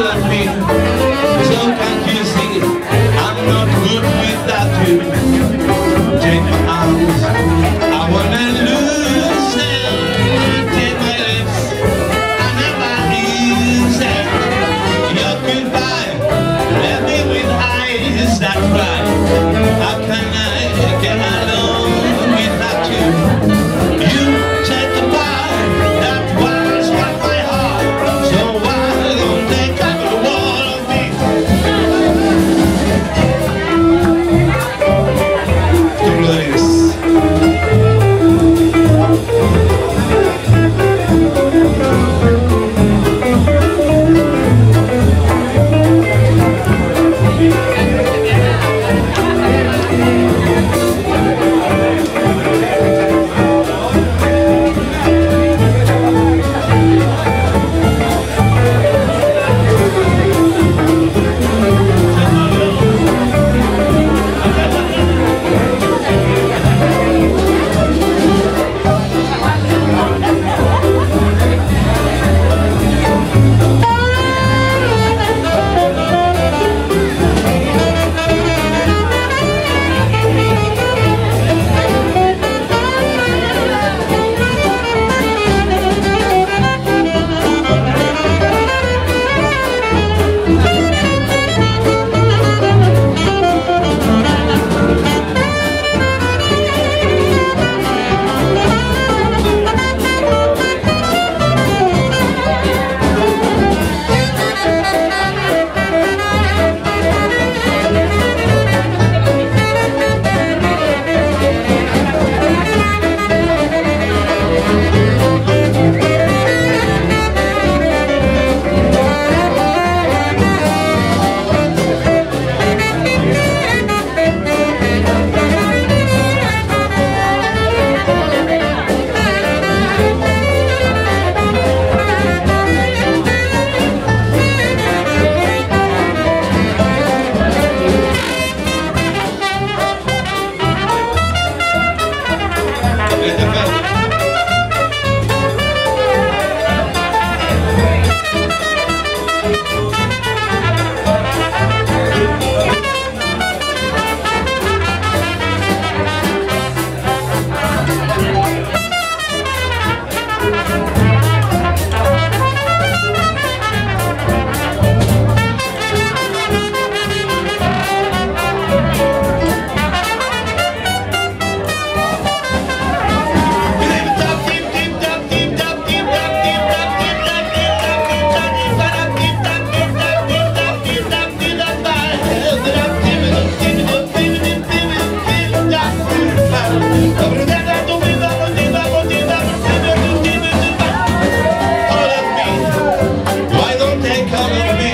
left me so confusing. I'm not good without you. Take my arms, I wanna lose them. Take my lips, I never use them. Your goodbye left me with eyes that cry. How can I get along without you? You set the fire that was what my heart. So why don't they cover the wall of me? Dolores. Why don't they come with me?